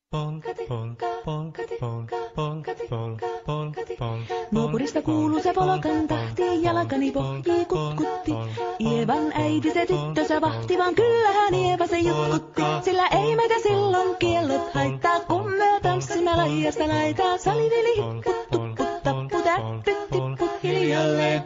Nuopurista kuuluu se polokan tahti, jalkani pohjii kutkutti. Ievan äiti se tyttönsä vahti, vaan kyllähän Ieva se jutkutti. Sillä ei meitä silloin kiellot haittaa, kun me tanssimme laijasta laitaa. Salivili hipput, tupput, tapput, äppyt, tipput hiljalleen.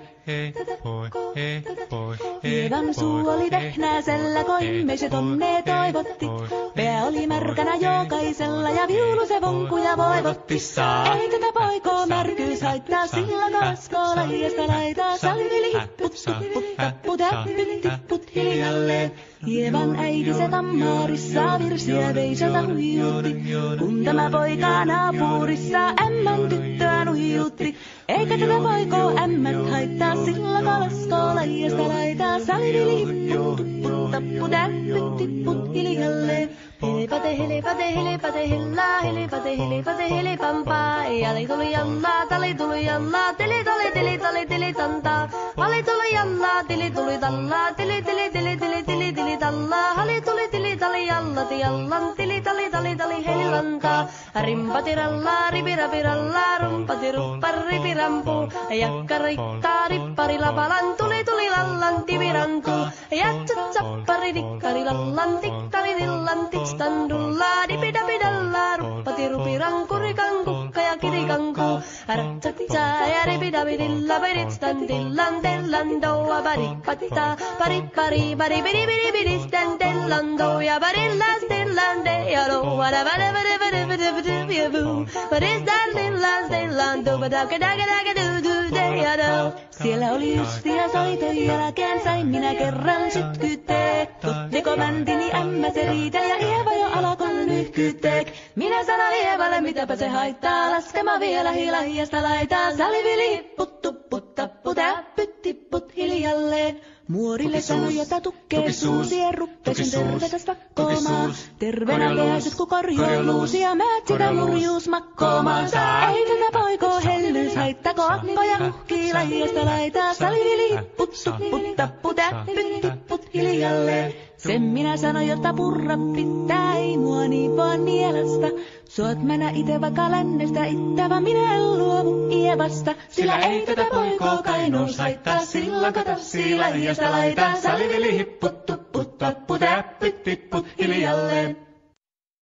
Ievan suu oli tehnäisellä, koimme se tonne toivotti. Pää oli märkänä jokaisella ja viulu se vonkuja voivotti. Ei tätä poikoo märkyys haittaa, sillä kaskoo laijasta laitaa. Salivili hipput, tupput, tapput, äppyt, tipput hiljalleen. Ievan äiti se tammaarissa virsiä veisata huijutti. Kun tämä poika naapurissa ämmän tyttöä nuijutti. Eikä tätä poikoo ämmät haittaa, sillä kalaskoo laijasta laitaa. Salivili hipput, tupput, tapput, äppyt, tipput hiljalleen. Helepate, helepate, helepate, hellaa, helepate, helepate, helepampaa. Jali tuli jallaa, tali tuli jallaa, tili tali, tili tali, tili tantaa. Hali tuli jallaa, tili tuli tallaa, tili tili tili tili tili tili tallaa. Hali tuli tili tali jallati jallan, tili tali tali tali helantaa. Rimpati rallaa, ripirapi rallaa, rumpati ruppar ripirampu. Jakka riittaa, rippari lapalan, tuli tuli lallan, tivirantu. Jatsat sappari, dikkari lallan, tiktari dillan, standullaa, dipidapidallaa, ruppati rupiranku, rikanku, ja kirikanku. Ratsatsaa ja ripidapidilla, peristan dillan, dellan, doa, parippatta, paripari, paripiripiripiri, stan, dellan, doa, parillas, dillan, deyalo, vada, vada, vada, vada, vada, vada, vada, vada, paristan, dillan, dellan, doa, daka, daka, daka, du, du, deyalo. Siellä oli justia soiton jälkeen, sain minä kerran sytkyteek. Tuttiko mäntini ämmä se riitel ja Ieva jo alkoi nyhkyteek. Minä sanon Ievalle, mitäpä se haittaa, laskema vielä hilahiasta laitaa. Salivili hipput, tupput, tapput, äppyt, tipput hiljalleen. Muorille sanoi, jota tukkee suusien ruppesin tervetäs vakkoomaan. Terveenä pääsyt, kun korjouluus ja määt sitä murjuus makkoomaan. Ei tätä poikoo hellyys haittako, akkoja huhkii laijasta laitaa. Salivili hipput, tupput, tapput, äppyt, tipput hiljalleen. Sen minä sanoin, jota purra pitää, ei mua niin vaan mielestä. Suot mennä ite vaikka lännestä ittävä, minä en luovu Ievasta. Sillä ei tätä poikoo kainous haittaa, silloin kato laijasta laitaa. Salivili hipput, tupput, tapput, äppyt, tipput hiljalleen.